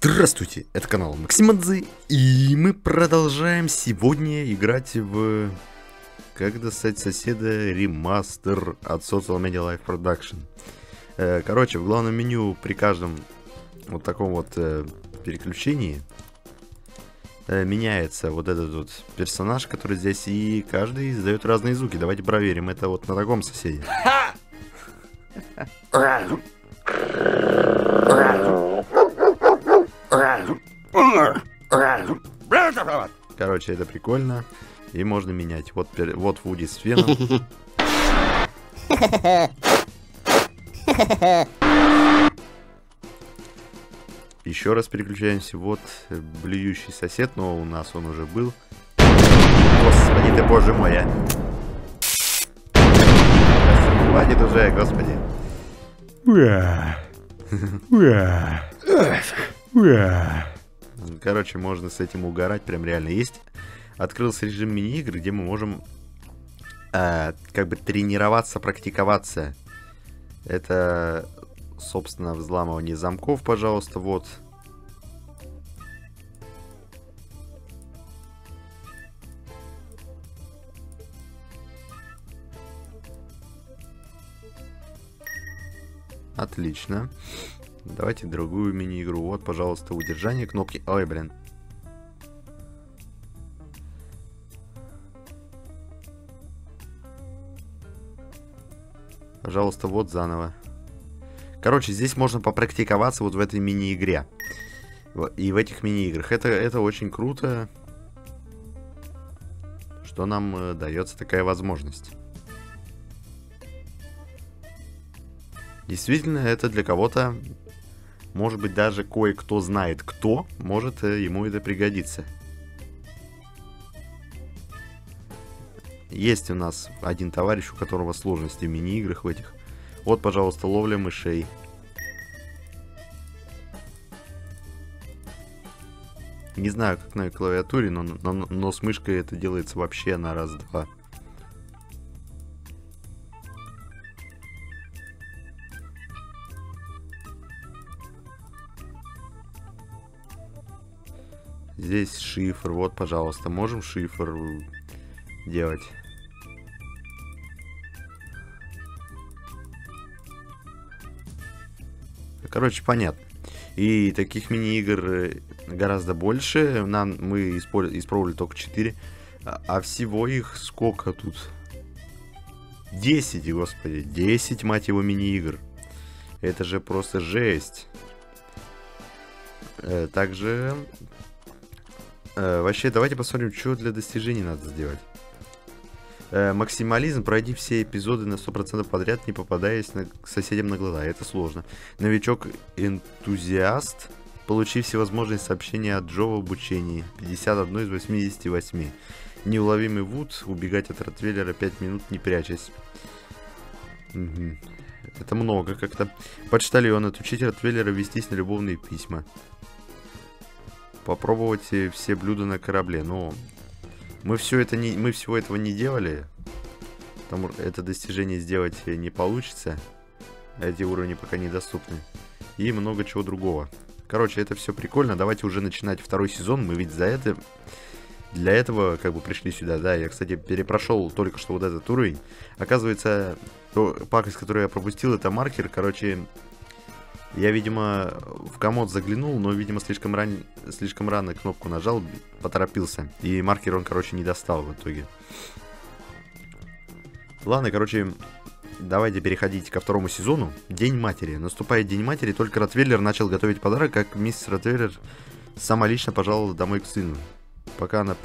Здравствуйте, это канал Максимадзе, и мы продолжаем сегодня играть в «Как достать соседа» ремастер от Social Media Life Production. Короче, в главном меню при каждом вот таком вот переключении меняется вот этот вот персонаж, который здесь, и каждый издает разные звуки. Давайте проверим это вот на таком соседе. Короче, это прикольно. И можно менять. Вот Вуди с феном. Еще раз переключаемся. Вот блюющий сосед, но у нас он уже был. Господи ты, боже мой, а. Хватит уже, господи. Короче, можно с этим угорать, прям реально есть. Открылся режим мини-игр, где мы можем как бы тренироваться, практиковаться. Это, собственно, взламывание замков, пожалуйста, вот. Отлично. Давайте другую мини-игру. Вот, пожалуйста, удержание кнопки. Ой, блин. Пожалуйста, вот заново. Короче, здесь можно попрактиковаться вот в этой мини-игре. И в этих мини-играх. Это очень круто, что нам дается такая возможность. Действительно, это для кого-то, может быть, даже кое-кто знает кто, может ему это пригодится. Есть у нас один товарищ, у которого сложности в мини-играх в этих. Вот, пожалуйста, ловля мышей. Не знаю, как на клавиатуре, но с мышкой это делается вообще на раз-два. Здесь шифр, вот, пожалуйста, можем шифр делать. Короче, понятно. И таких мини-игр гораздо больше. Мы испробовали только 4. А всего их сколько тут? 10, господи. 10, мать его, мини-игр. Это же просто жесть. Также... Вообще, давайте посмотрим, что для достижений надо сделать. Максимализм. Пройди все эпизоды на 100% подряд, не попадаясь к соседям на глаза. Это сложно. Новичок-энтузиаст. Получи всевозможные сообщения от Джо в обучении. 51 из 88. Неуловимый Вуд. Убегать от Ротвейлера 5 минут, не прячась. Угу. Это много как-то. Почтальон. Отучить Ротвейлера вестись на любовные письма. Попробовать все блюда на корабле. Но мы всего этого не делали. Потому это достижение сделать не получится. Эти уровни пока недоступны. И много чего другого. Короче, это все прикольно. Давайте уже начинать второй сезон. Мы ведь для этого как бы пришли сюда. Да, я, кстати, перепрошел только что вот этот уровень. Оказывается, пакость, которую я пропустил, это маркер. Короче... Я, видимо, в комод заглянул, но, видимо, слишком рано кнопку нажал, поторопился. И маркер он, короче, не достал в итоге. Ладно, короче, давайте переходить ко второму сезону. День матери. Наступает День матери, только Ротвейлер начал готовить подарок, как миссис Ротвейлер сама лично пожаловала домой к сыну. Пока она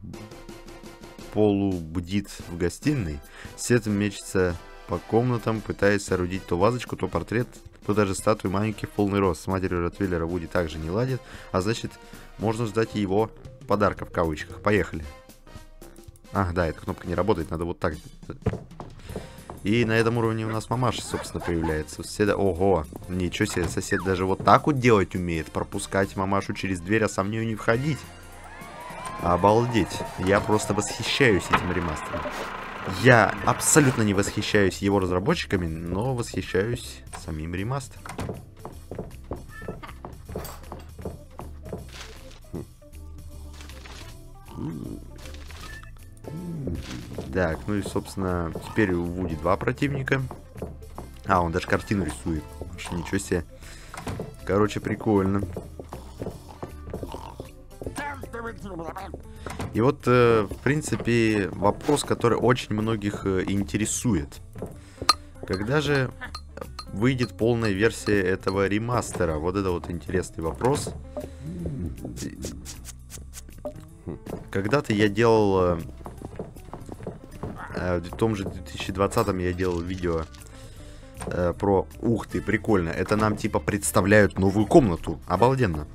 полубдит в гостиной, Сет мечется по комнатам, пытаясь соорудить то вазочку, то портрет, то даже статую маленький в полный рост. С матерью Ротвейлера Вуди также не ладит, а значит, можно ждать его подарка в кавычках. Поехали. Ах, да, эта кнопка не работает, надо вот так. И на этом уровне у нас мамаша, собственно, появляется. У соседа... Ого, ничего себе, сосед даже вот так вот делать умеет. Пропускать мамашу через дверь, а сам в нее не входить. Обалдеть. Я просто восхищаюсь этим ремастером. Я абсолютно не восхищаюсь его разработчиками, но восхищаюсь самим ремастером. Так, ну и, собственно, теперь у Вуди 2 противника. А, он даже картину рисует. Ничего себе. Короче, прикольно. И вот, в принципе, вопрос, который очень многих интересует. Когда же выйдет полная версия этого ремастера? Вот это вот интересный вопрос. Когда-то я делал... В том же 2020-м я делал видео про... Ух ты, прикольно. Это нам типа представляют новую комнату. Обалденно.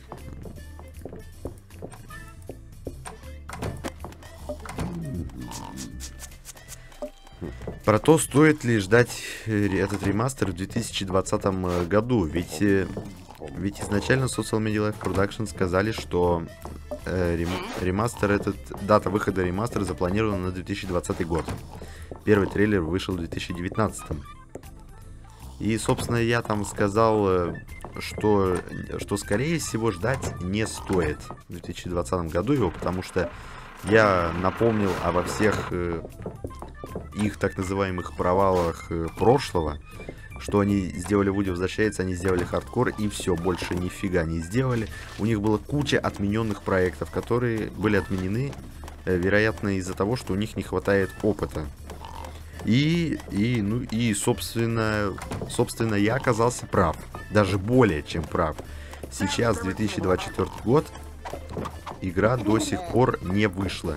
Про то, стоит ли ждать этот ремастер в 2020 году. Ведь изначально Social Media Life Production сказали, что ремастер дата выхода ремастера запланирована на 2020 год. Первый трейлер вышел в 2019. И, собственно, я там сказал, что скорее всего ждать не стоит в 2020 году его, потому что я напомнил обо всех их так называемых провалах прошлого, что они сделали Вуди возвращается, они сделали хардкор и все, больше нифига не сделали. У них была куча отмененных проектов, которые были отменены, вероятно, из-за того, что у них не хватает опыта. Собственно, я оказался прав. Даже более чем прав. Сейчас, 2024 год, игра до сих пор не вышла.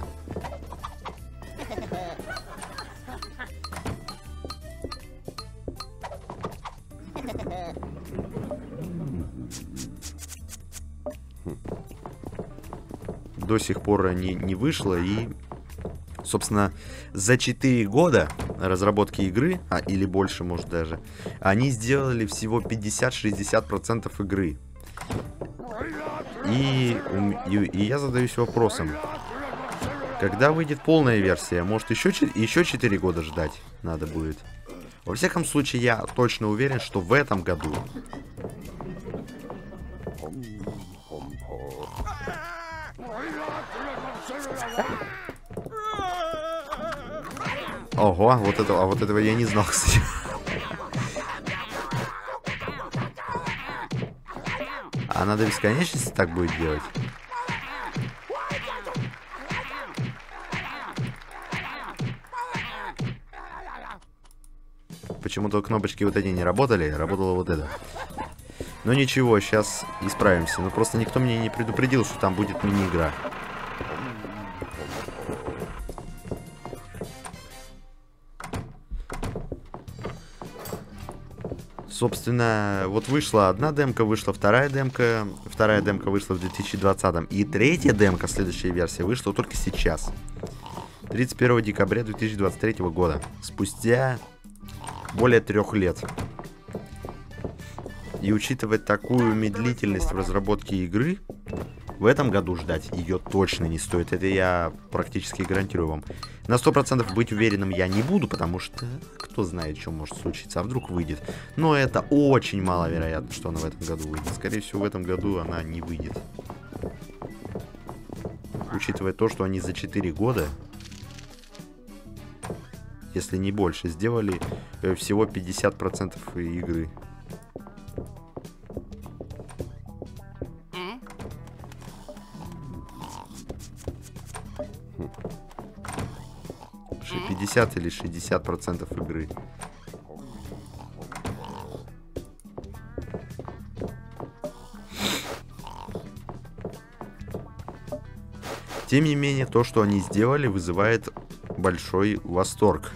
До сих пор не вышла, и, собственно, за 4 года разработки игры, или больше, может, даже, они сделали всего 50-60% игры. И я задаюсь вопросом, когда выйдет полная версия, может, еще 4 года ждать надо будет? Во всяком случае, я точно уверен, что в этом году. Ого, вот этого я не знал, кстати. А она до бесконечности так будет делать? Почему-то кнопочки вот эти не работали, работало вот это. Но ничего, сейчас исправимся. Но просто никто мне не предупредил, что там будет мини-игра. Собственно, вот вышла одна демка, вышла вторая демка вышла в 2020-м, и третья демка, следующая версия, вышла только сейчас. 31 декабря 2023 года. Спустя более 3 лет. И учитывая такую медлительность в разработке игры, в этом году ждать ее точно не стоит. Это я практически гарантирую вам. На 100% быть уверенным я не буду, потому что кто знает, что может случиться, а вдруг выйдет. Но это очень маловероятно, что она в этом году выйдет. Скорее всего, в этом году она не выйдет. Учитывая то, что они за 4 года, если не больше, сделали всего 50% игры. Уже 50 или 60% игры. Тем не менее, то, что они сделали, вызывает большой восторг.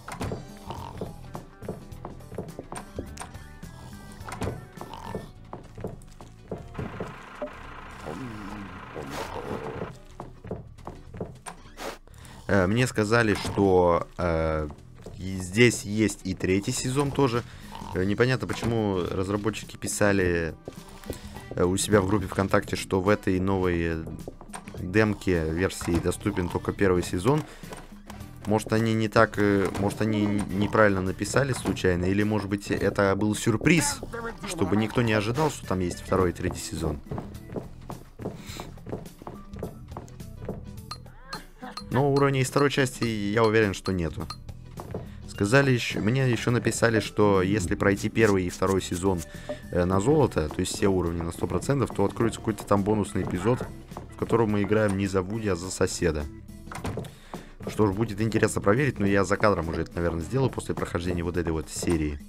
Мне сказали, что здесь есть и третий сезон тоже. Непонятно, почему разработчики писали у себя в группе ВКонтакте, что в этой новой демке версии доступен только первый сезон. Может, они не так, может, они неправильно написали случайно, или, может быть, это был сюрприз, чтобы никто не ожидал, что там есть второй и третий сезон. Но уровней из второй части я уверен, что нету. Сказали еще, мне еще написали, что если пройти первый и второй сезон на золото, то есть все уровни на 100%, то откроется какой-то там бонусный эпизод, в котором мы играем не за Вуди, а за соседа. Что ж, будет интересно проверить, но я за кадром уже это, наверное, сделаю после прохождения вот этой вот серии.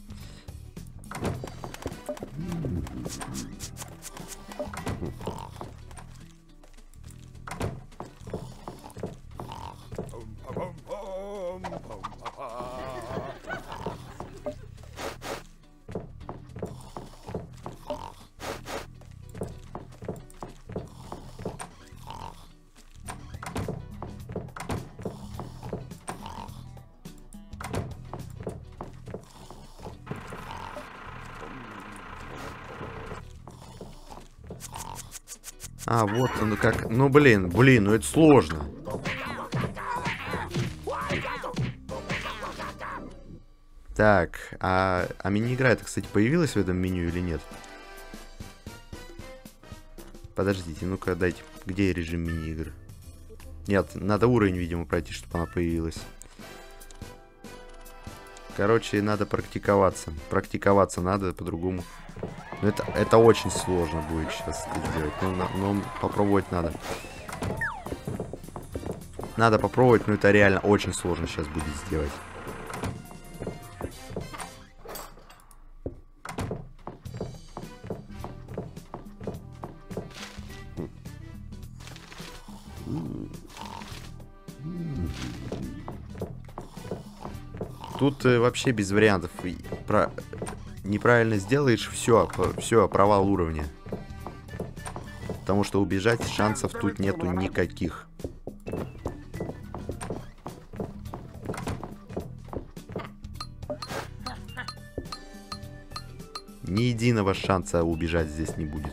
А, вот оно как... Ну, блин, ну это сложно. Так, а мини-игра это, кстати, появилась в этом меню или нет? Подождите, ну-ка, дайте... Где режим мини-игр? Нет, надо уровень, видимо, пройти, чтобы она появилась. Короче, надо практиковаться. Практиковаться надо по-другому. Но это очень сложно будет сейчас сделать. Но попробовать надо. Надо попробовать, но это реально очень сложно сейчас будет сделать. Тут вообще без вариантов. Неправильно сделаешь, все, провал уровня. Потому что убежать шансов тут нету никаких. Ни единого шанса убежать здесь не будет.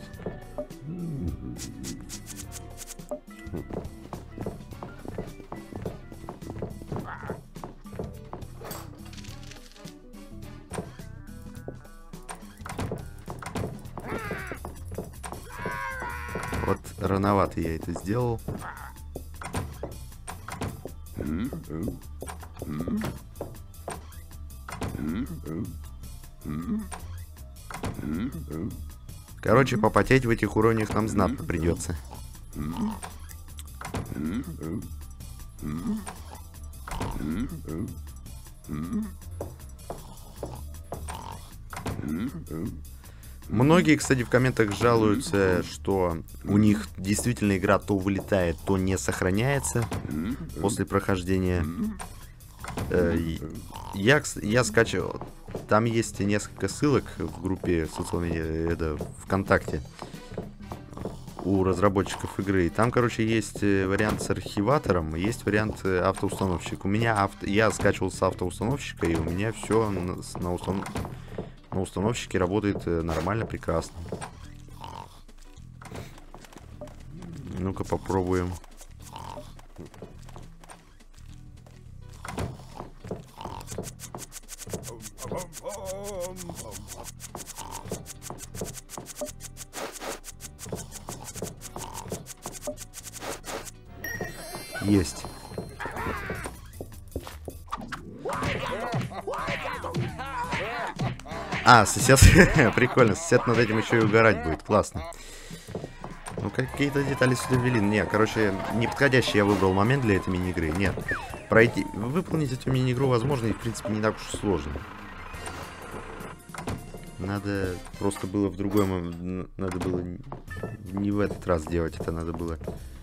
Вот рановато я это сделал. Короче, попотеть в этих уровнях нам знатно придется. Многие, кстати, в комментах жалуются, что у них действительно игра то вылетает, то не сохраняется после прохождения. Я скачивал. Там есть несколько ссылок в группе ВКонтакте у разработчиков игры. Там, короче, есть вариант с архиватором, есть вариант автоустановщик. У меня я скачивал с автоустановщика, и у меня все на установщике работает нормально, прекрасно. Ну-ка попробуем. Есть. А, сосед... Прикольно, сосед над этим еще и угорать будет, классно. Ну, какие-то детали сюда ввели. Не, короче, неподходящий я выбрал момент для этой мини-игры. Нет, выполнить эту мини-игру возможно и, в принципе, не так уж сложно. Надо просто было в другой момент... Надо было не в этот раз делать, это надо было...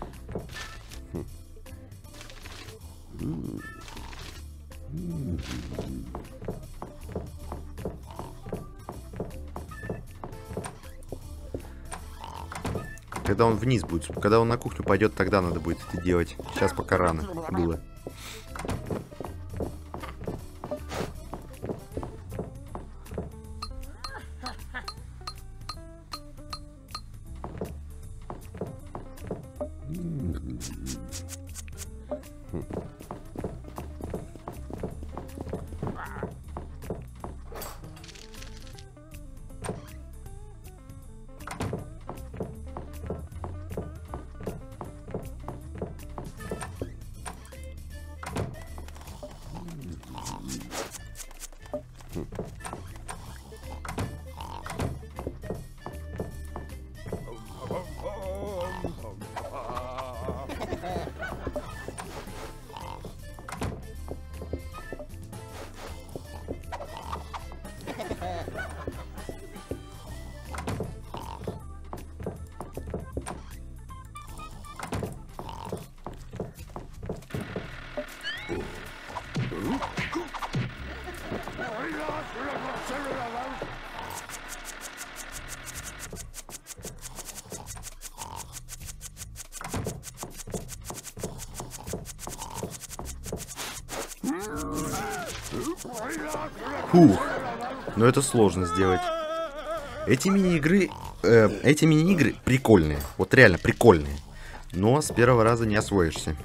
Когда он вниз будет, когда он на кухню пойдет, тогда надо будет это делать. Сейчас пока рано было. Фух. Но это сложно сделать. Эти мини-игры прикольные. Вот реально прикольные. Но с первого раза не освоишься.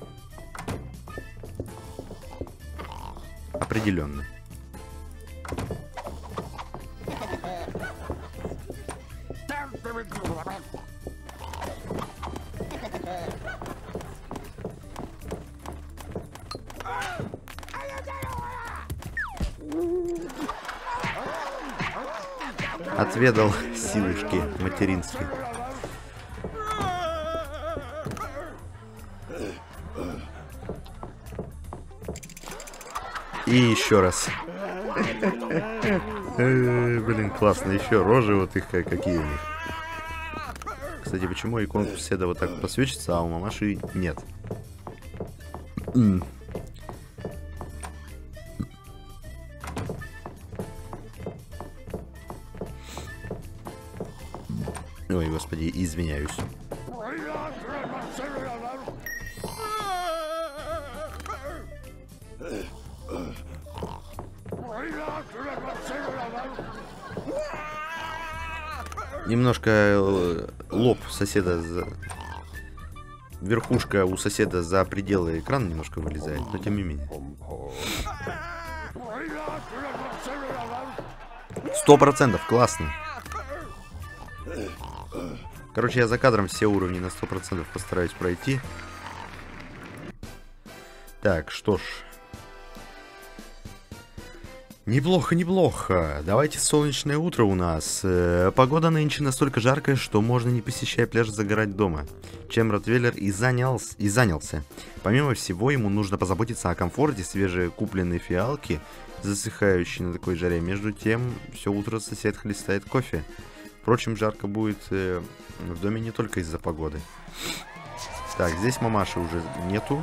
Определенно. Отведал силушки материнские. И еще раз. Блин, классно. Еще рожи вот их какие у них. Кстати, почему иконка соседа вот так посвечится, а у мамаши нет? Ой, господи, извиняюсь. Немножко лоб соседа, верхушка у соседа за пределы экрана немножко вылезает, но тем не менее. 100%, классно. Короче, я за кадром все уровни на 100% постараюсь пройти. Так, что ж. Неплохо, неплохо. Давайте солнечное утро у нас. Погода нынче настолько жаркая, что можно, не посещая пляж, загорать дома. Чем Ротвейлер и занялся. Помимо всего, ему нужно позаботиться о комфорте свежекупленной фиалки, засыхающей на такой жаре. Между тем, все утро сосед хлестает кофе. Впрочем, жарко будет в доме не только из-за погоды. Так, здесь мамаши уже нету.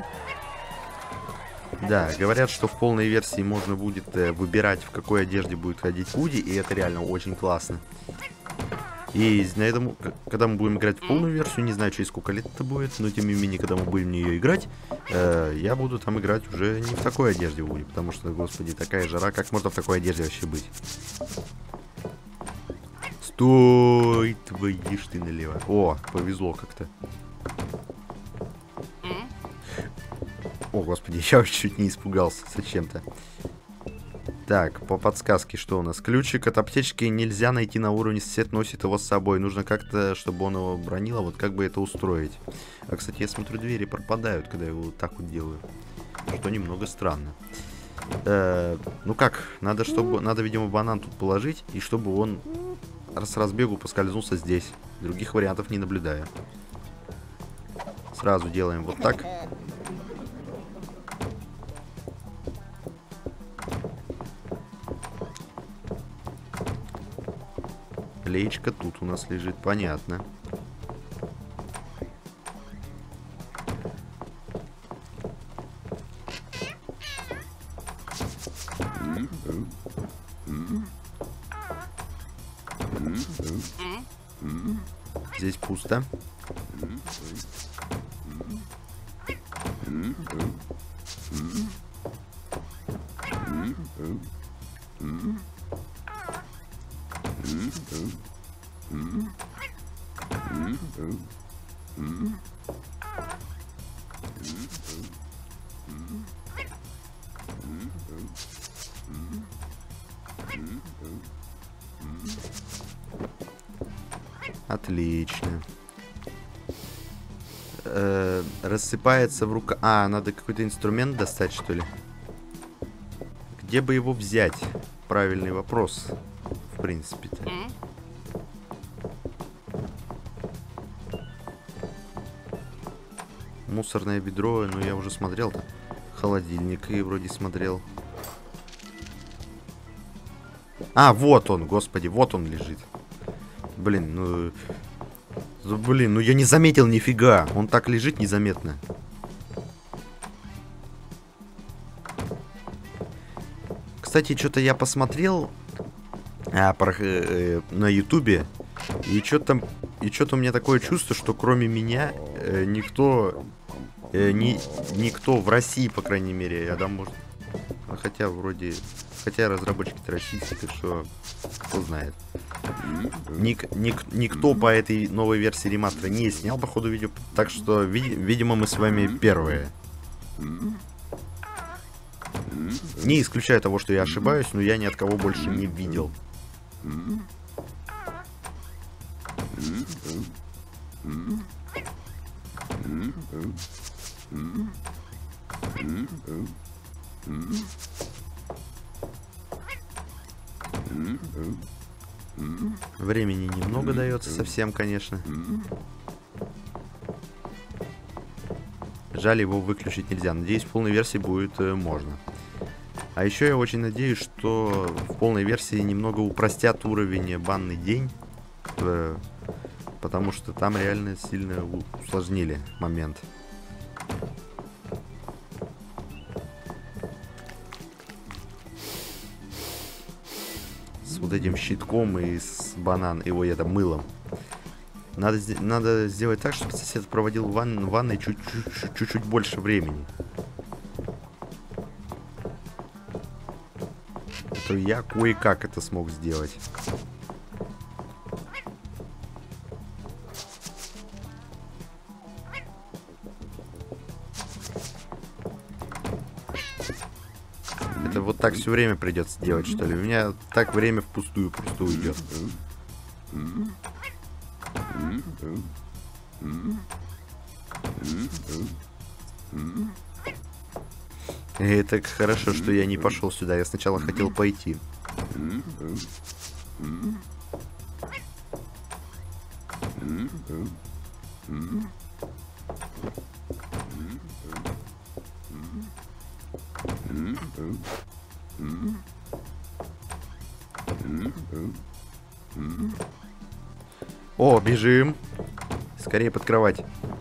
Да, говорят, что в полной версии можно будет выбирать, в какой одежде будет ходить Вуди, и это реально очень классно. И на этом, когда мы будем играть в полную версию, не знаю, через сколько лет это будет, но тем не менее, когда мы будем в нее играть, я буду там играть уже не в такой одежде Вуди, потому что, господи, такая жара, как можно в такой одежде вообще быть? Стой, твои ж ты налево. О, повезло как-то. О, господи, я чуть не испугался зачем-то. Так, по подсказке, что у нас? Ключик от аптечки нельзя найти на уровне, сосед носит его с собой. Нужно как-то, чтобы он его бронил, вот как бы это устроить. А, кстати, я смотрю, двери пропадают, когда я его вот так вот делаю. Что немного странно. Ну как, надо, видимо, банан тут положить, и чтобы он с разбегу поскользнулся здесь. Других вариантов не наблюдаю. Сразу делаем вот так. Леечка тут у нас лежит, понятно. Здесь пусто. Отлично. Рассыпается в руках. А, надо какой-то инструмент достать, что ли? Где бы его взять? Правильный вопрос. В принципе-то. Мусорное ведро, ну я уже смотрел-то. Холодильник и вроде смотрел. А, вот он, господи, вот он лежит. Блин, ну я не заметил нифига. Он так лежит незаметно. кстати, что-то я посмотрел на ютубе, и что-то у меня такое чувство, что кроме меня никто в России, по крайней мере, я да, может, хотя разработчики-то российские, так что кто знает. Никто по этой новой версии ремастера не снял, походу, видео, так что, видимо, мы с вами первые. Не исключаю того, что я ошибаюсь, но я ни от кого больше не видел. Времени немного дается совсем, конечно. Жаль, его выключить нельзя. Надеюсь, в полной версии будет можно. А еще я очень надеюсь, что в полной версии немного упростят уровень банный день. Потому что там реально сильно усложнили момент. С вот этим щитком и с мылом. Надо сделать так, чтобы сосед проводил в ванной чуть-чуть больше времени. То я кое-как это смог сделать. Это вот так все время придется делать, что ли? У меня так время впустую просто уйдет. Это хорошо, что я не пошел сюда. Я сначала хотел пойти. О, бежим. Скорее под кровать.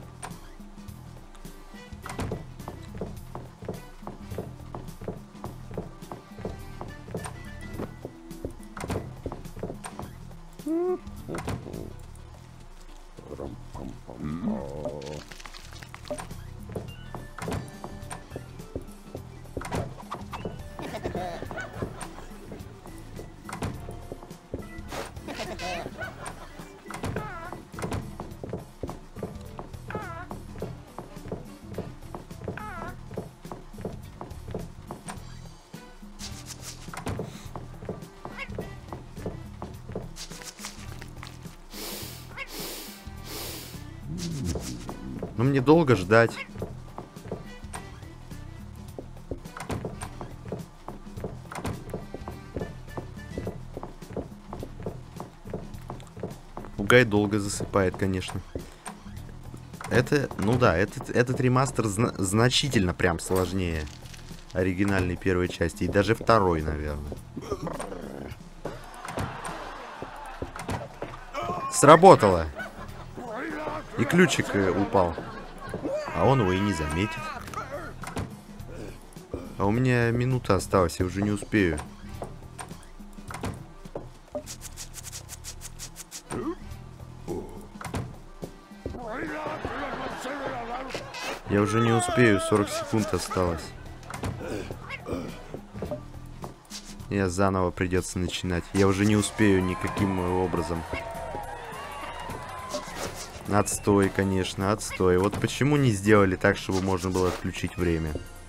Но мне долго ждать. Попугай долго засыпает, конечно. Это, ну да, этот ремастер значительно прям сложнее оригинальной первой части. И даже второй, наверное. Сработало! И ключик упал. А он его и не заметит. А у меня минута осталась, я уже не успею. Я уже не успею, 40 секунд осталось. Я заново придется начинать. Я уже не успею никаким образом. Отстой, конечно, отстой. Вот почему не сделали так, чтобы можно было отключить время?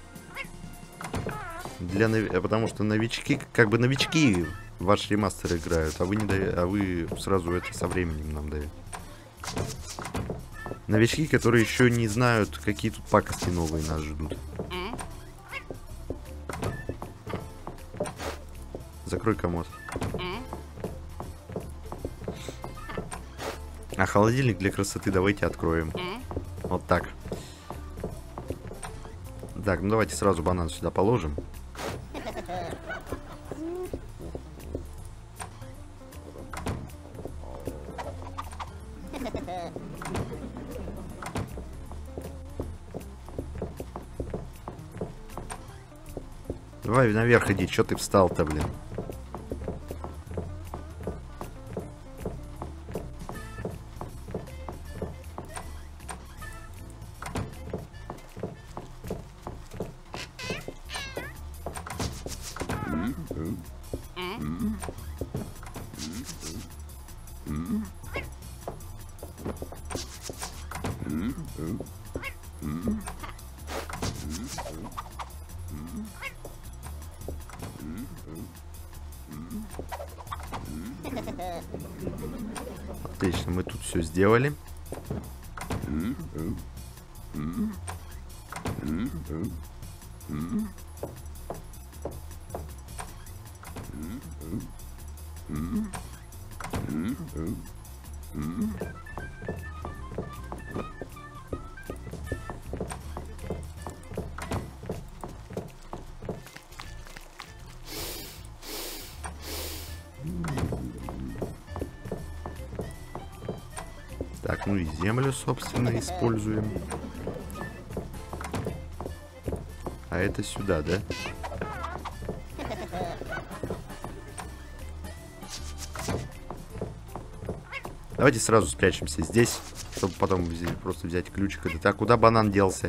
Потому что новички, как бы новички ваш ремастер играют, а вы сразу это со временем нам даете. Новички, которые еще не знают, какие тут пакости новые нас ждут. Закрой комод. А холодильник для красоты давайте откроем. Вот так. Так, ну давайте сразу банан сюда положим. Давай наверх иди, чё ты встал-то, блин? Отлично, мы тут все сделали. Так, ну и землю, собственно, используем. А это сюда, да? Давайте сразу спрячемся здесь, чтобы потом просто взять ключик. Это так, куда банан делся?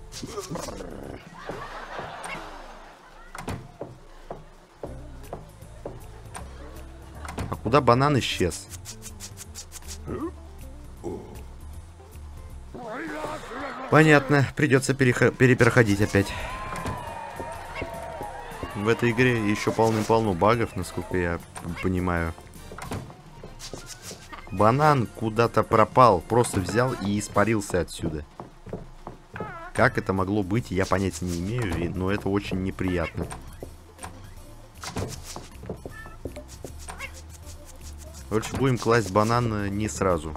А куда банан исчез? Понятно, придется перепроходить опять. В этой игре еще полным-полно багов, насколько я понимаю. Банан куда-то пропал, просто взял и испарился отсюда. Как это могло быть, я понятия не имею, но это очень неприятно. Лучше будем класть банан не сразу.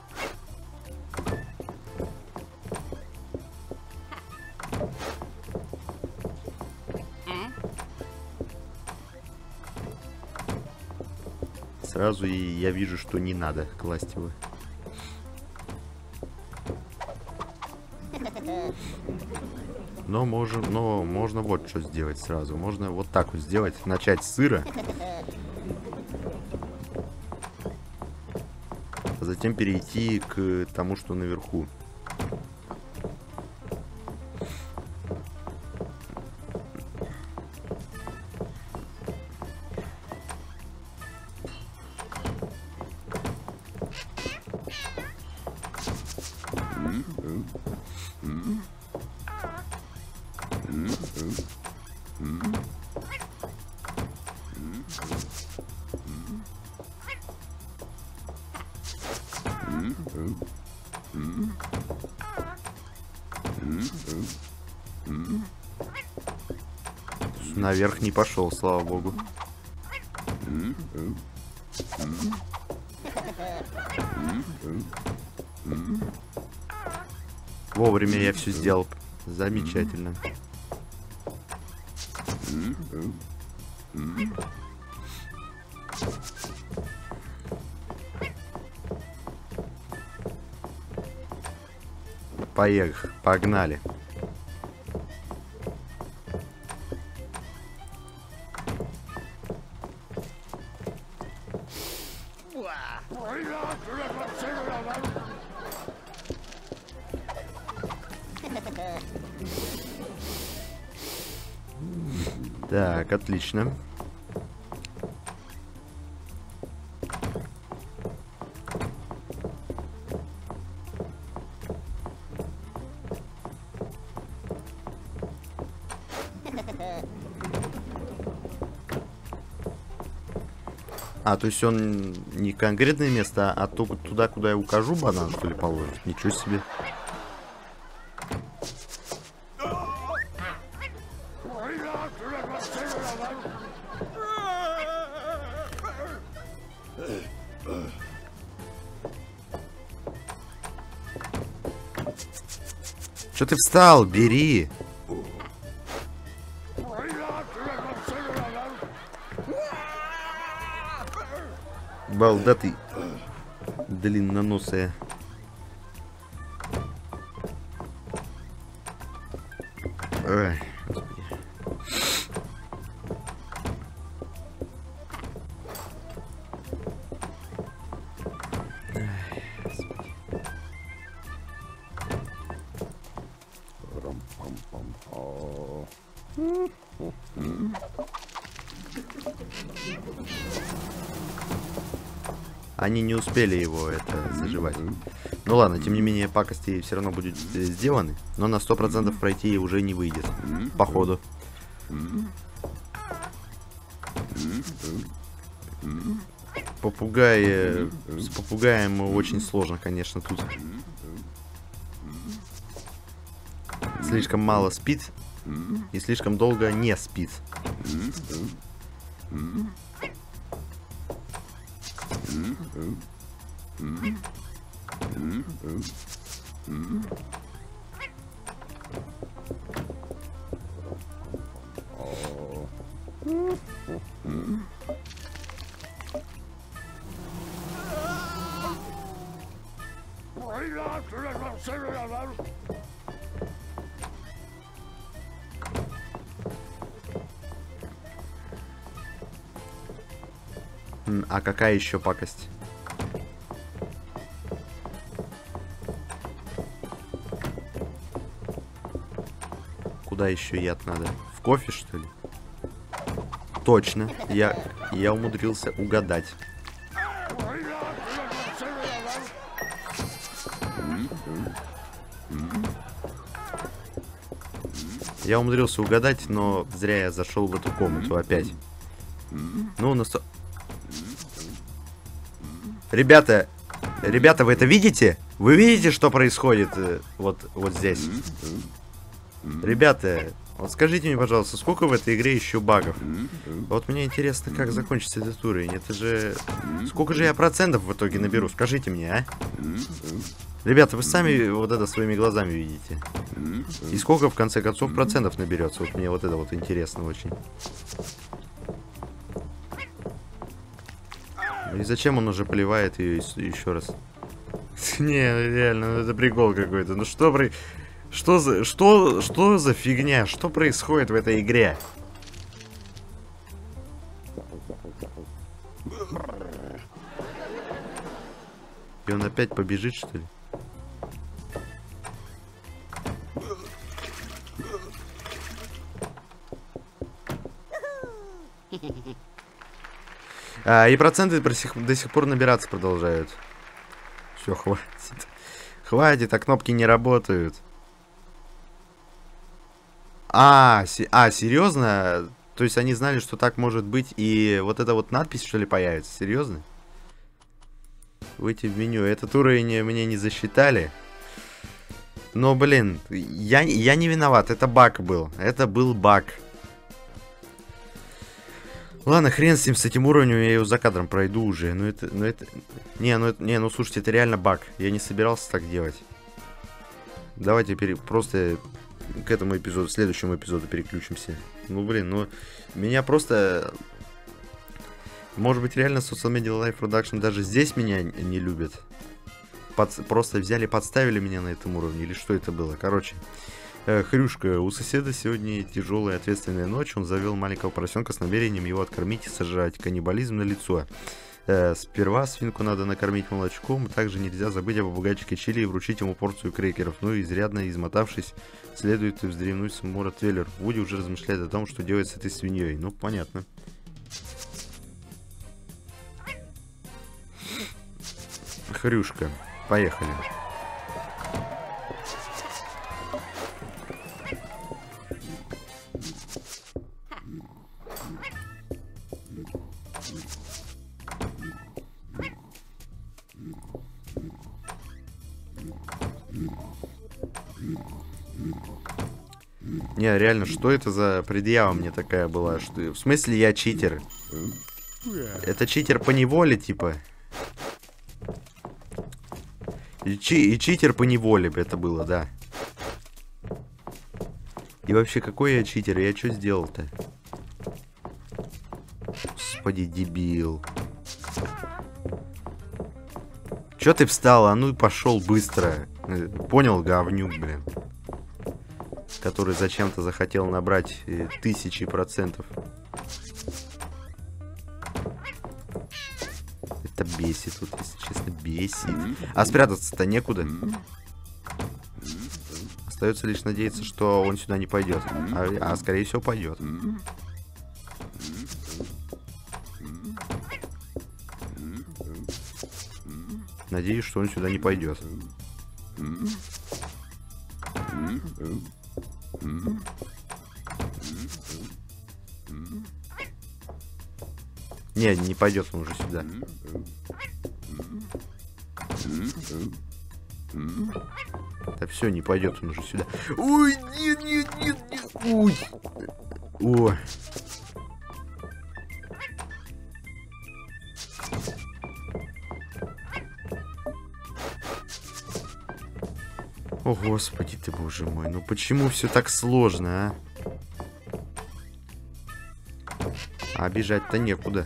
Сразу и я вижу, что не надо класть его. Но можно вот что сделать сразу. Можно вот так вот сделать. Начать с сыра. А затем перейти к тому, что наверху. Наверх не пошел, слава богу. Вовремя я все сделал. Замечательно. Поехали, погнали. Так, отлично. А, то есть он не конкретное место, а то туда, куда я укажу, банан, что ли, положит? Ничего себе. Что ты встал? Бери. Балда ты длинноносая. Ой, господи. Они не успели его заживать. Ну ладно, тем не менее, пакости все равно будут сделаны. Но на 100% пройти уже не выйдет. Походу. Попугай... С попугаем очень сложно, конечно, тут. Слишком мало спит. И слишком долго не спит. А какая еще пакость? Куда еще яд надо? В кофе, что ли? Точно. Я умудрился угадать. Я умудрился угадать, но зря я зашел в эту комнату опять. Ну, Ребята, вы это видите? Вы видите, что происходит вот здесь? Ребята, вот скажите мне, пожалуйста, сколько в этой игре еще багов? Вот мне интересно, как закончится этот уровень. Это же... Сколько же я процентов в итоге наберу? Скажите мне, а? Ребята, вы сами вот это своими глазами видите. И сколько, в конце концов, процентов наберется? Вот мне вот это вот интересно очень. И зачем он уже поливает ее еще раз? Не, реально, это прикол какой-то. Ну что за фигня? Что происходит в этой игре? И он опять побежит, что ли? И проценты до сих пор набираться продолжают. Все, хватит. Хватит, а кнопки не работают. Серьезно? То есть они знали, что так может быть, и вот эта вот надпись, что ли, появится? Серьезно? Выйти в меню. Этот уровень мне не засчитали. Но, блин, я не виноват. Это баг был. Это был баг. Ладно, хрен с ним, с этим уровнем, я его за кадром пройду уже. Ну слушайте, это реально баг. Я не собирался так делать. Давайте просто к этому эпизоду, следующему эпизоду переключимся. Ну, блин, меня просто... Может быть, реально Social Media Life Production даже здесь меня не любят. Просто взяли, подставили меня на этом уровне, или что это было? Короче... Хрюшка, у соседа сегодня тяжелая ответственная ночь. Он завел маленького поросенка с намерением его откормить и сожрать. Каннибализм на лицо. Сперва свинку надо накормить молочком. Также нельзя забыть об попугайчике Чили и вручить ему порцию крекеров. Ну, изрядно измотавшись, следует и вздремнуть с Ротвейлер. Вуди уже размышляет о том, что делать с этой свиньей. Ну, понятно. Хрюшка, поехали. Не, реально, что это за предъява мне такая была? Что... В смысле я читер? Это читер по неволе, типа? И читер по неволе это было, да. И вообще, какой я читер? Я что сделал-то? Господи, дебил. Чё ты встал? А ну пошел быстро. Понял, говнюк, блин. Который зачем-то захотел набрать 1000%. Это бесит, вот, если честно, бесит. А спрятаться-то некуда. Остается лишь надеяться, что он сюда не пойдет. А скорее всего пойдет. Надеюсь, что он сюда не пойдет. Не пойдет он уже сюда. Да все, не пойдет он уже сюда. Ой, нет. Ой. Ой. О, господи ты, боже мой. Ну почему все так сложно, а? А бежать-то некуда.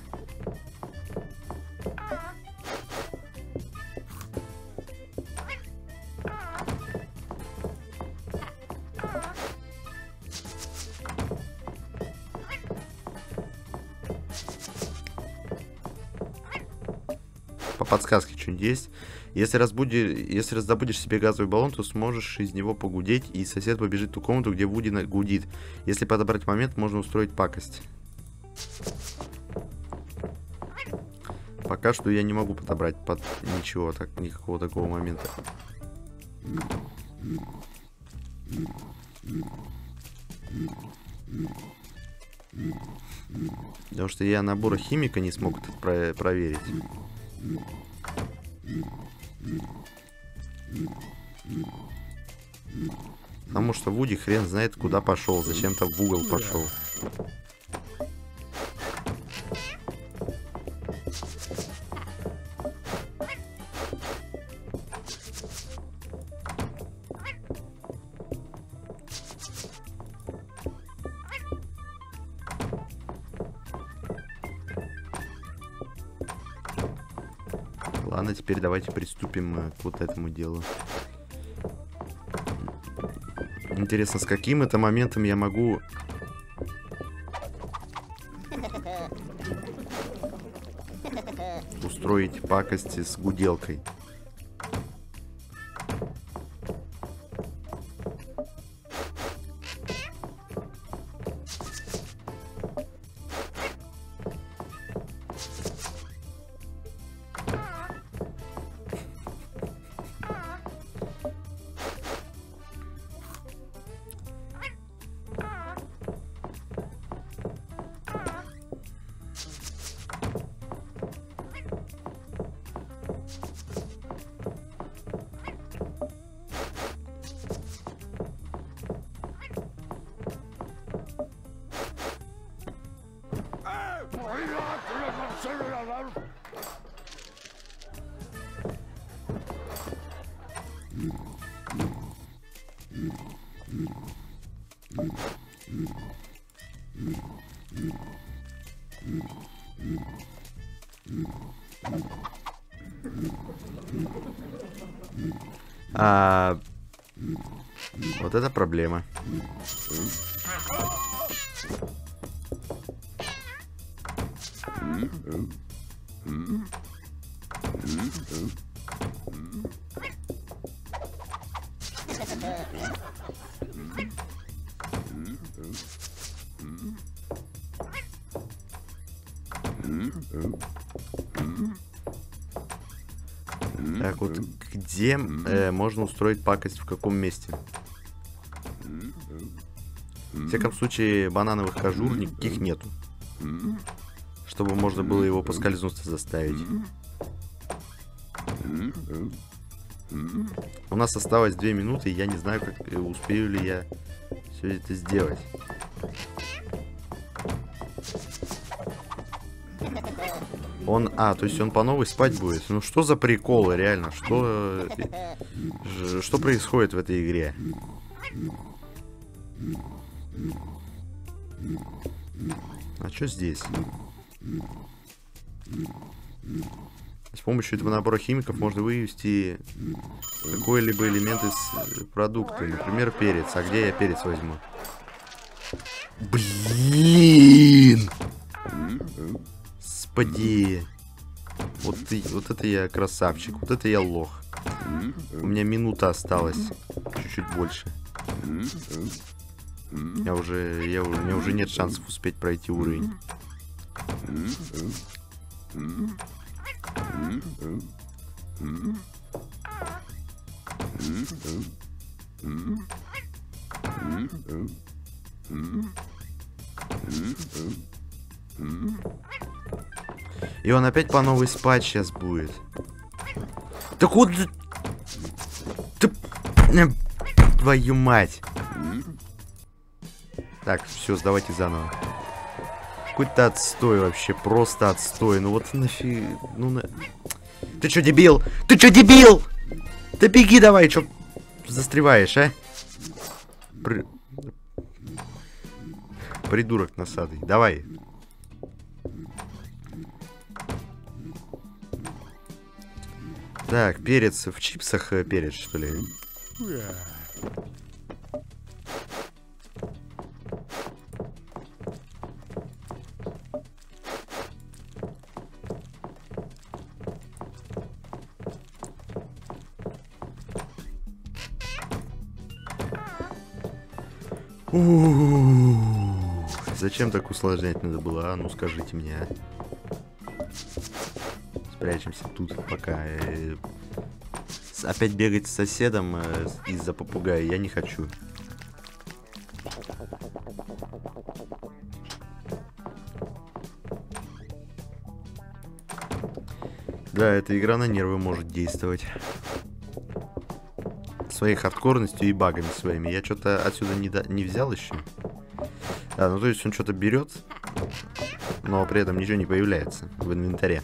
По подсказке что-нибудь есть. Если раздобудешь себе газовый баллон, то сможешь из него погудеть, и сосед побежит в ту комнату, где Вуди гудит. Если подобрать момент, можно устроить пакость. Пока что я не могу подобрать ничего, никакого такого момента. Потому что я набора химика не смог это проверить. Потому что Вуди хрен знает, куда пошел. Зачем-то в угол пошел. Ладно, теперь давайте приступим к вот этому делу. Интересно, с каким это моментом я могу... устроить пакости с гуделкой. Вот это проблема. Так, вот где можно устроить пакость, в каком месте? В всяком случае, банановых кожур никаких нету. Чтобы можно было его поскользнуться заставить. У нас осталось 2 минуты, и я не знаю, как успею ли я все это сделать. То есть он по новой спать будет? Ну что за приколы, реально? Что происходит в этой игре? А что здесь? С помощью этого набора химиков можно вывести какой-либо элемент из продукта. Например, перец. А где я перец возьму? Блин! Господи! Вот это я красавчик. Вот это я лох. У меня минута осталась. Чуть-чуть больше. У меня уже нет шансов успеть пройти уровень. И он опять по новой спать сейчас будет. Да куда? Ты... Твою мать. Так, все, сдавайте заново. Какой-то отстой вообще, просто отстой. Ну вот нафиг... Ну, Ты чё, дебил? Ты чё, дебил? Да беги давай, чё застреваешь, а? Придурок насадый, давай. Так, перец в чипсах, перец, что ли? Зачем так усложнять надо было, а? Ну скажите мне, а? Спрячемся тут пока. Опять бегать с соседом из-за попугая я не хочу. Да, эта игра на нервы может действовать. Своей хардкорностью и багами своими. Я что-то отсюда не взял еще. А, ну то есть он что-то берет, но при этом ничего не появляется в инвентаре.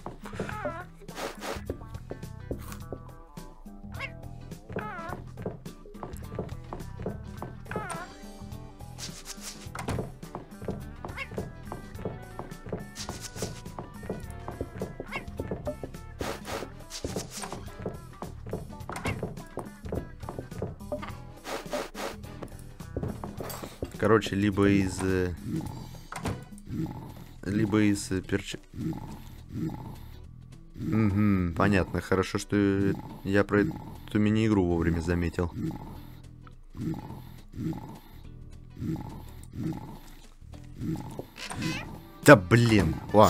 Короче, либо из Угу, понятно. Хорошо, что я про эту мини-игру вовремя заметил. Да блин. О.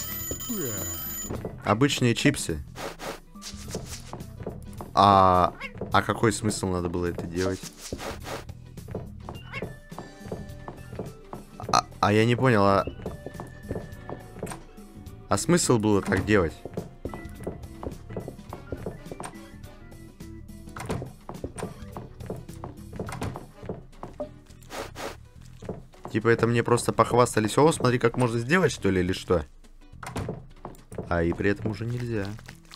Обычные чипсы. А какой смысл надо было это делать? А я не понял, а смысл было так делать? Типа это мне просто похвастались. О, смотри, как можно сделать, что ли, или что? А и при этом уже нельзя.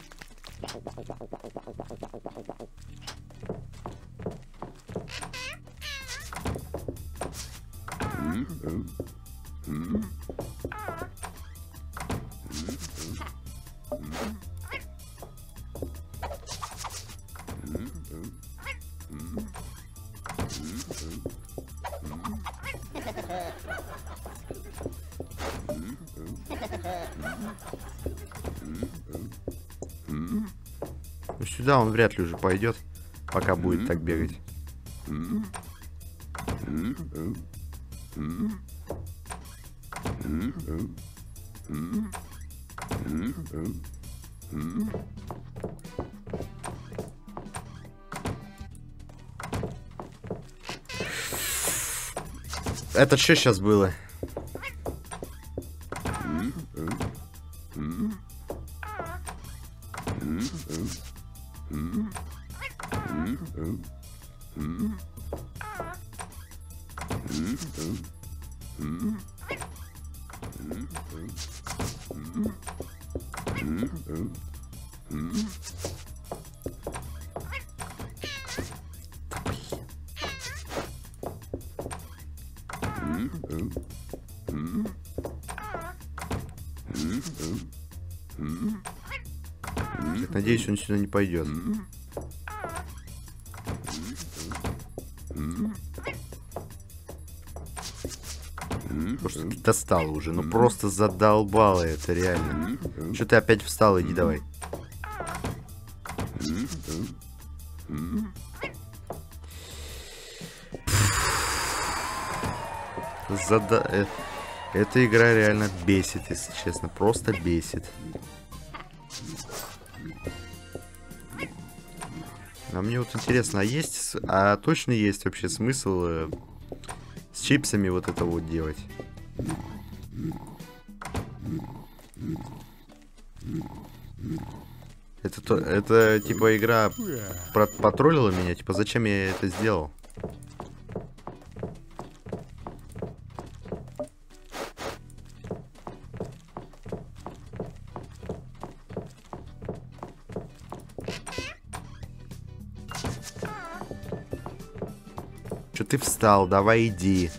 Ну, сюда он вряд ли уже пойдет, пока будет так бегать. Это что сейчас было? Надеюсь, он сюда не пойдет. Потому что ты достал уже. Ну просто задолбало это, реально. Что ты опять встал? Иди давай. Эта игра реально бесит, если честно. Просто бесит. А мне вот интересно, точно есть вообще смысл с чипсами вот это вот делать? Это типа игра потроллила меня, типа зачем я это сделал? Что ты встал? Давай иди.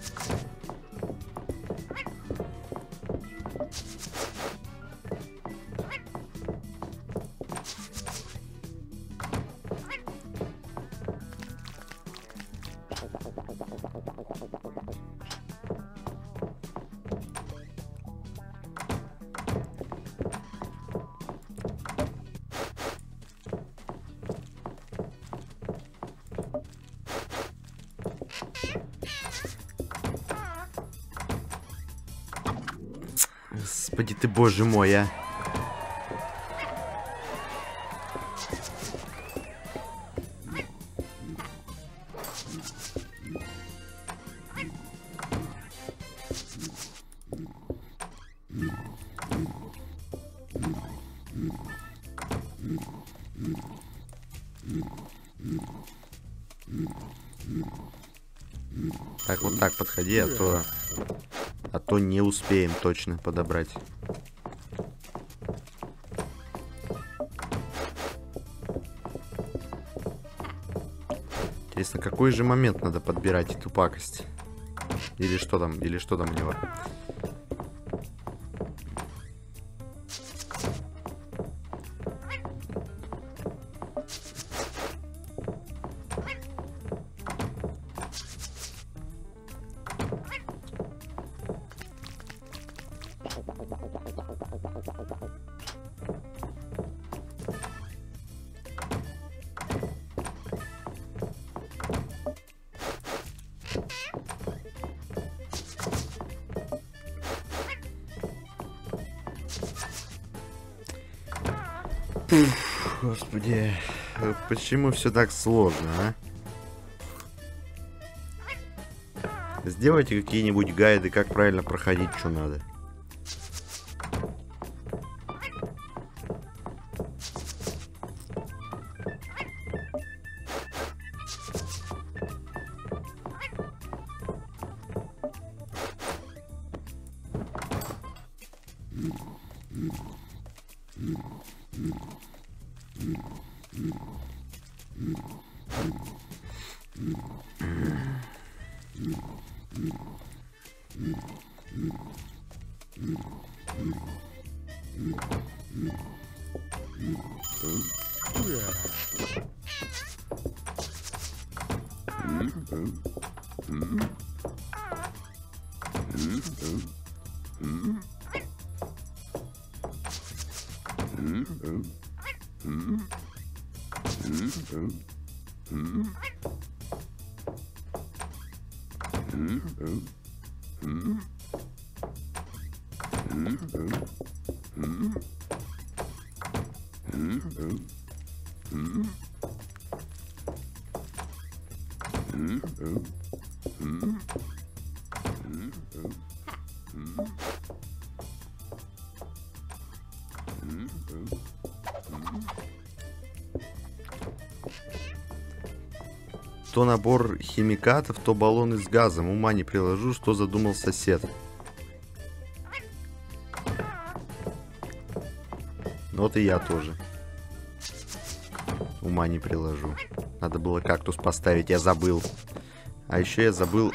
Господи ты, боже мой, а. Так, вот так подходи, а то не успеем точно подобрать. Интересно, какой же момент надо подбирать эту пакость? Или что там у него? Господи, почему все так сложно, а? Сделайте какие-нибудь гайды, как правильно проходить, что надо. То набор химикатов, то баллоны с газом. Ума не приложу, что задумал сосед. Вот и я тоже. Ума не приложу. Надо было кактус поставить, я забыл. А еще я забыл...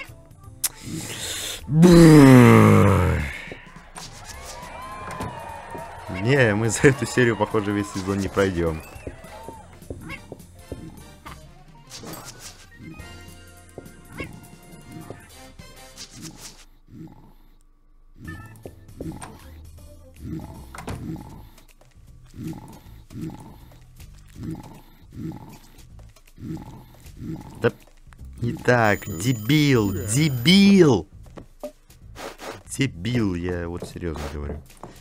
Не, мы за эту серию, похоже, весь сезон не пройдем. Да не так, дебил, дебил! дебил, я вот серьезно говорю.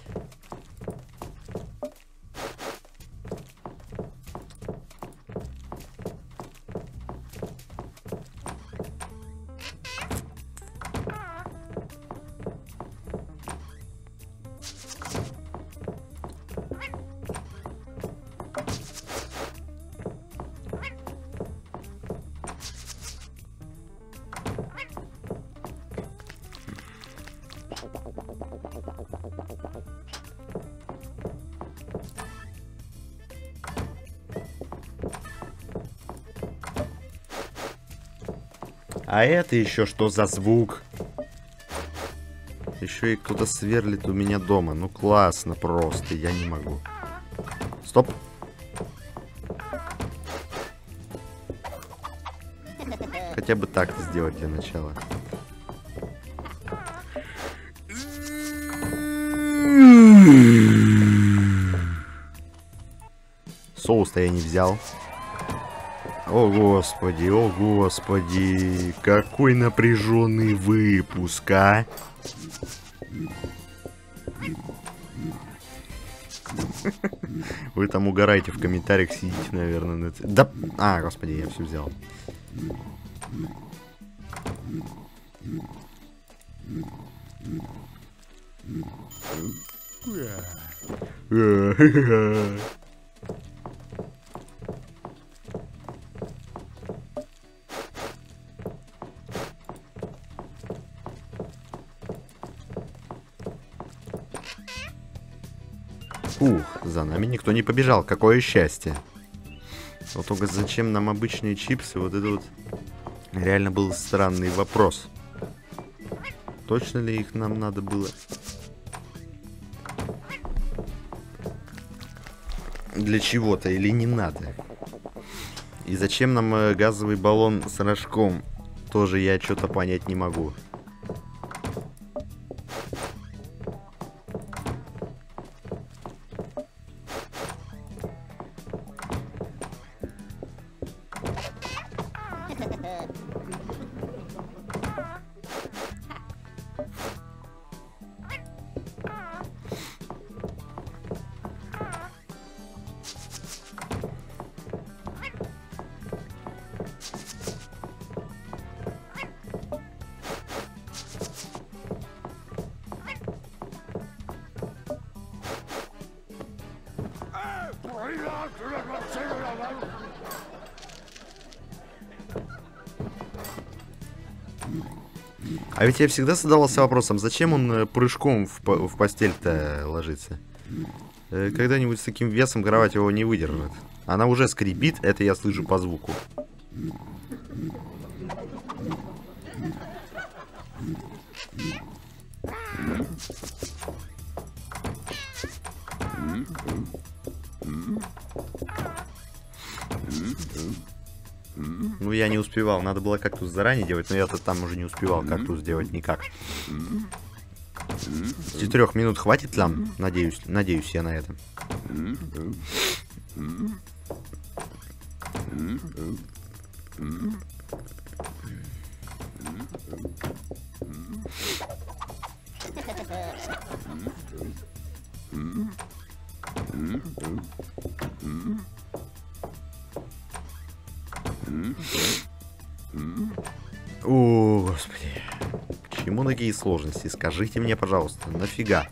А это еще что за звук? Еще и кто-то сверлит у меня дома. Ну классно просто, я не могу. Стоп. Хотя бы так сделать для начала. Соус-то я не взял. О господи, какой напряженный выпуск, а? Вы там угораете в комментариях, сидите, наверное. Да, господи, я все взял. Ух, за нами никто не побежал. Какое счастье. Вот только зачем нам обычные чипсы? Вот это вот реально был странный вопрос. Точно ли их нам надо было? Для чего-то или не надо? И зачем нам газовый баллон с рожком? Тоже я что-то понять не могу. А ведь я всегда задавался вопросом, зачем он прыжком в постель-то ложится? Когда-нибудь с таким весом кровать его не выдержит. Она уже скрипит, это я слышу по звуку. Ну, я не успевал. Надо было кактус заранее делать, но я-то там уже не успевал кактус делать никак. 4 минут хватит нам? Надеюсь я на это. О, господи. К чему такие сложности? Скажите мне, пожалуйста, нафига?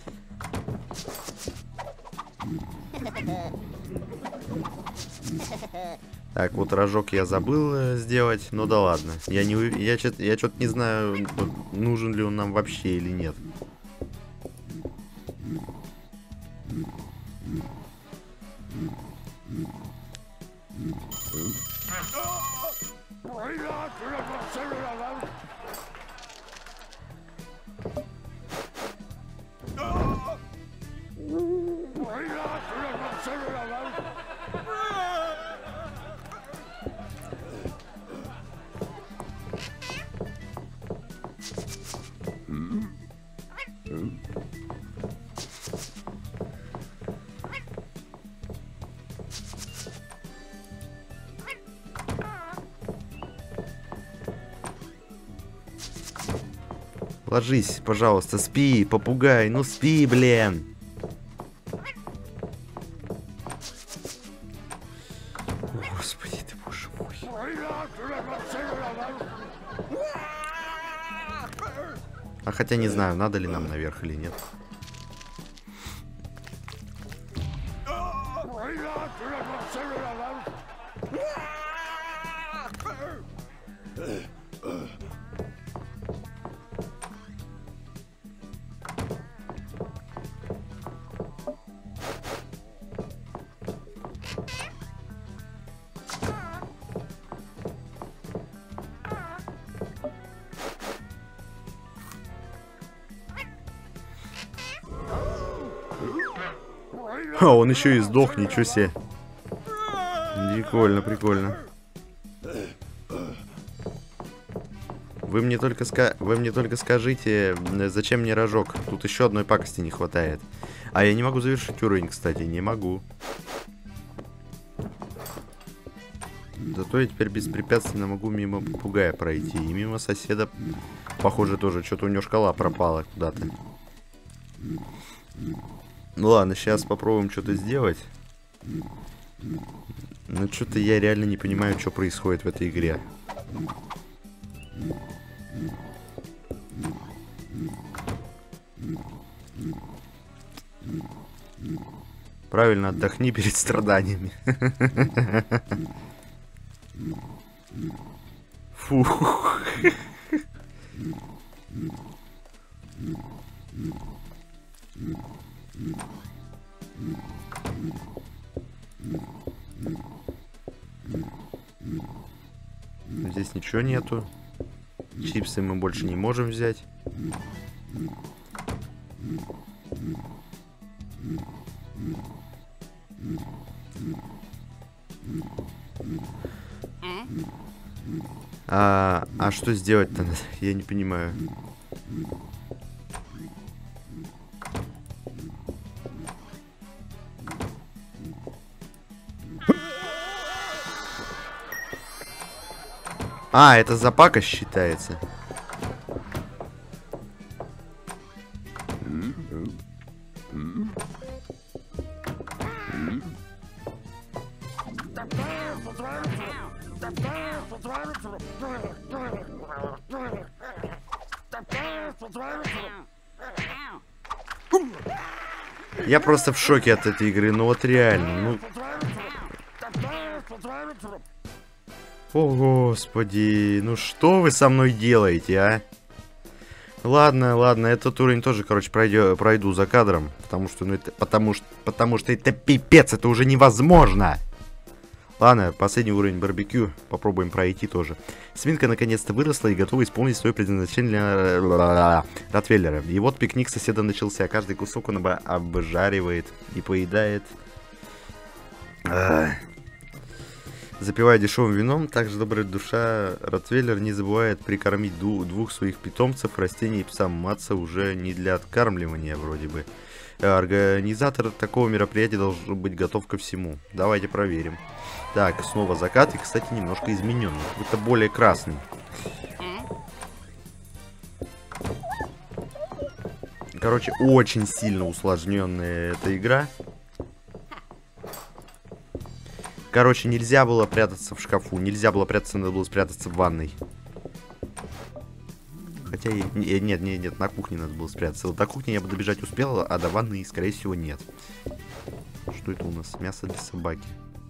Так, вот рожок я забыл сделать, но да ладно. Я что-то не знаю, нужен ли он нам вообще или нет. Ложись, пожалуйста, спи, попугай, ну спи, блин. Господи ты, боже мой. А хотя не знаю, надо ли нам наверх или нет. А, он еще и сдох, ничего себе. Прикольно, прикольно. Вы мне только скажите, зачем мне рожок? Тут еще одной пакости не хватает. А я не могу завершить уровень, кстати, не могу. Зато я теперь беспрепятственно могу мимо попугая пройти. И мимо соседа, похоже, тоже. Что-то у него шкала пропала куда-то. Ну ладно, сейчас попробуем что-то сделать. Но что-то я реально не понимаю, что происходит в этой игре. Правильно, отдохни перед страданиями. Фух. Здесь ничего нету. Чипсы мы больше не можем взять. А что сделать-то? Я не понимаю. А, это за пакость считается. Я просто в шоке от этой игры, ну вот реально, ну... О, господи, ну что вы со мной делаете, а? Ладно, ладно, этот уровень тоже, короче, пройду за кадром, потому что, ну, это, потому что это пипец, это уже невозможно. Ладно, последний уровень барбекю, попробуем пройти тоже. Свинка наконец-то выросла и готова исполнить свое предназначение для ротвейлера. И вот пикник соседа начался, каждый кусок он обжаривает и поедает. Запивая дешевым вином, также добрая душа ротвейлер не забывает прикормить двух своих питомцев, растений и пса. Матца уже не для откармливания вроде бы. Организатор такого мероприятия должен быть готов ко всему. Давайте проверим. Так, снова закат. И, кстати, немножко измененный. Это более красный. Короче, очень сильно усложненная эта игра. Короче, нельзя было прятаться в шкафу. Нельзя было прятаться, надо было спрятаться в ванной. Хотя, нет, на кухне надо было спрятаться. До кухни я бы добежать успел, а до ванны, скорее всего, нет. Что это у нас? Мясо для собаки.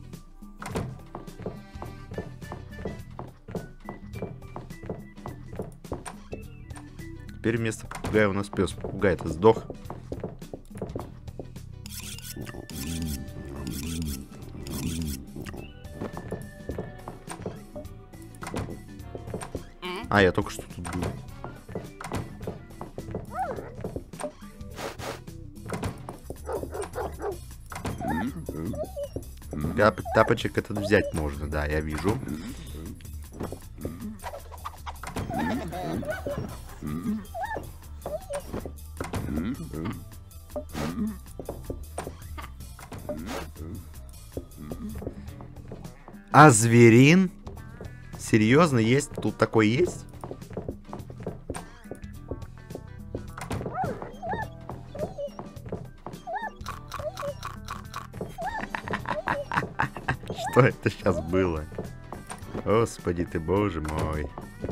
Теперь вместо попугая у нас пес. Попугай-то сдох. А, я только что тут был. Тапочек этот взять можно, да, я вижу. А зверин? Серьезно, есть? Тут такой есть? Что это сейчас было? Господи ты, боже мой.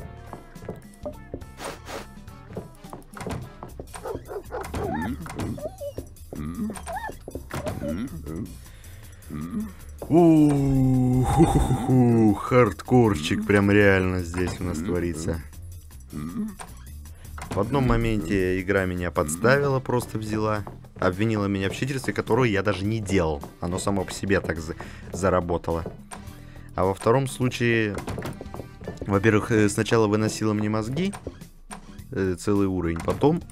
Хардкорчик прям реально здесь у нас творится. В одном моменте игра меня подставила, просто взяла, обвинила меня в читерстве, которое я даже не делал. Оно само по себе так заработало. А во втором случае, во-первых, сначала выносила мне мозги, целый уровень,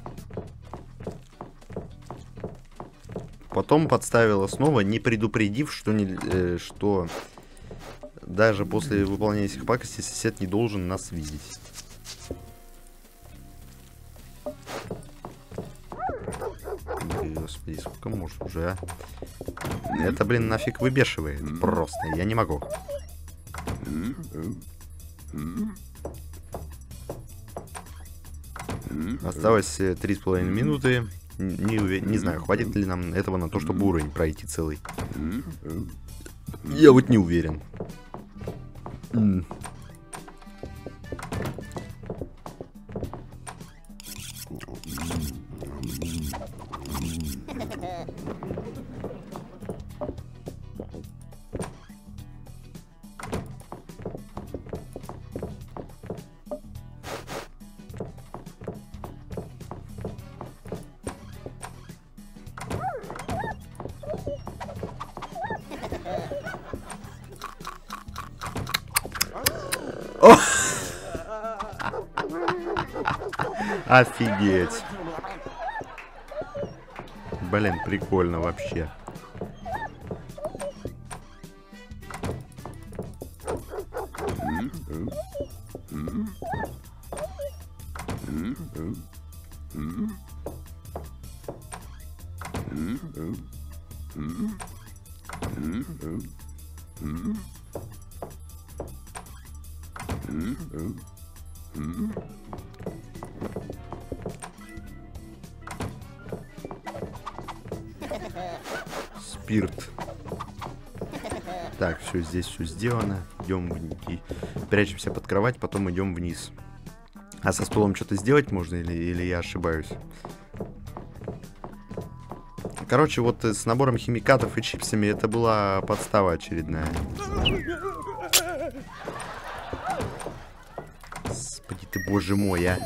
потом подставила снова, не предупредив, что даже после выполнения этих пакостей сосед не должен нас видеть. Господи, сколько может уже, а? Это, блин, нафиг выбешивает. Просто, я не могу. Осталось 3,5 минуты. Не знаю, хватит ли нам этого на то, чтобы уровень пройти целый. Я вот не уверен. Офигеть. Блин, прикольно вообще. Спирт. Так, все, здесь все сделано. Идем и прячемся под кровать, потом идем вниз. А со столом что-то сделать можно или я ошибаюсь? Короче, вот с набором химикатов и чипсами это была подстава очередная. Господи ты, боже мой, а.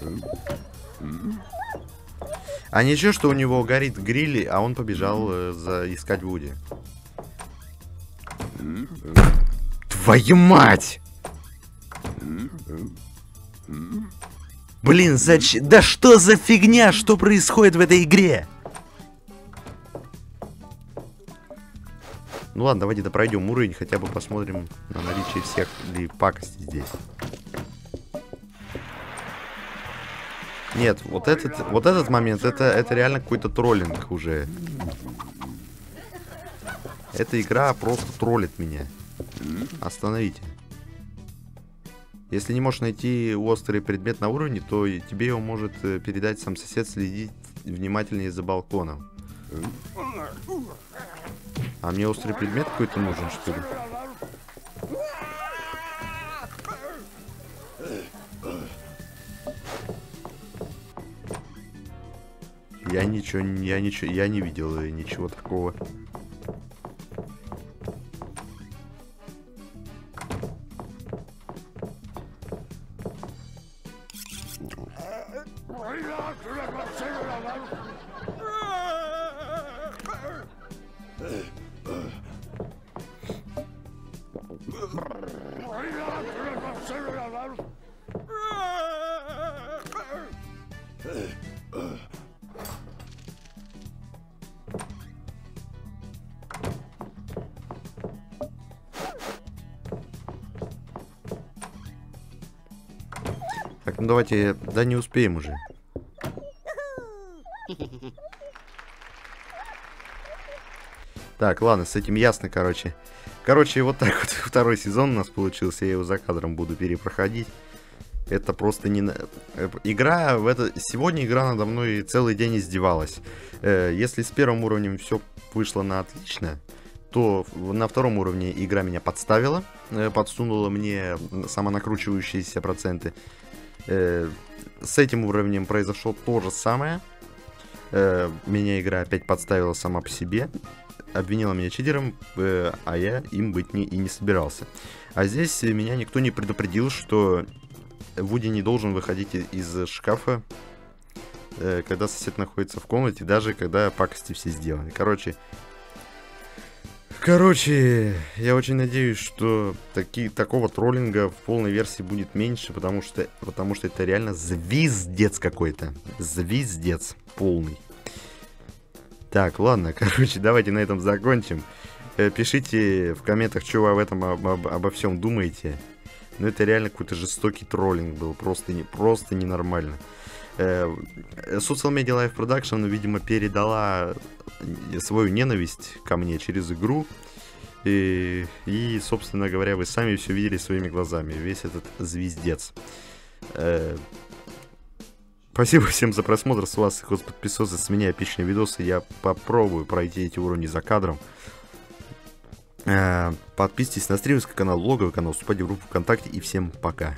А ничего, что у него горит гриль, а он побежал искать Вуди. Твою мать! Блин, зачем? Да что за фигня? Что происходит в этой игре? Ну ладно, давайте пройдем уровень, хотя бы посмотрим на наличие всех ли пакостей здесь. Нет, вот этот момент, это реально какой-то троллинг уже. Эта игра просто троллит меня. Остановите. Если не можешь найти острый предмет на уровне, то тебе его может передать сам сосед, следить внимательнее за балконом. А мне острый предмет какой-то нужен, что ли? Я не видел ничего такого. Так, ну давайте, да не успеем уже. Так, ладно, с этим ясно, короче. Короче, вот так вот второй сезон у нас получился. Я его за кадром буду перепроходить. Это просто не... Игра... Сегодня игра надо мной целый день издевалась. Если с первым уровнем все вышло на отлично, то на втором уровне игра меня подставила, подсунула мне самонакручивающиеся проценты. С этим уровнем произошло то же самое. Меня игра опять подставила сама по себе, обвинила меня читером, а я им быть и не собирался. А здесь меня никто не предупредил, что Вуди не должен выходить из шкафа, когда сосед находится в комнате, даже когда пакости все сделаны. Короче, я очень надеюсь, что такого троллинга в полной версии будет меньше, потому что это реально звездец какой-то. Звездец полный. Так, ладно, короче, давайте на этом закончим. Пишите в комментах, что вы об этом обо всем думаете. Но это реально какой-то жестокий троллинг был, просто ненормально. Social Media Life Production, видимо, передала свою ненависть ко мне через игру. И, собственно говоря, вы сами все видели своими глазами. Весь этот звездец. Спасибо всем за просмотр. С вас, подписывайтесь, с меня эпичные видосы. Я попробую пройти эти уровни за кадром. Подписывайтесь на стримерский канал, блоговый канал, вступайте в группу ВКонтакте. И всем пока.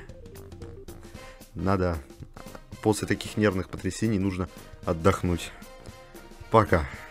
После таких нервных потрясений нужно отдохнуть. Пока.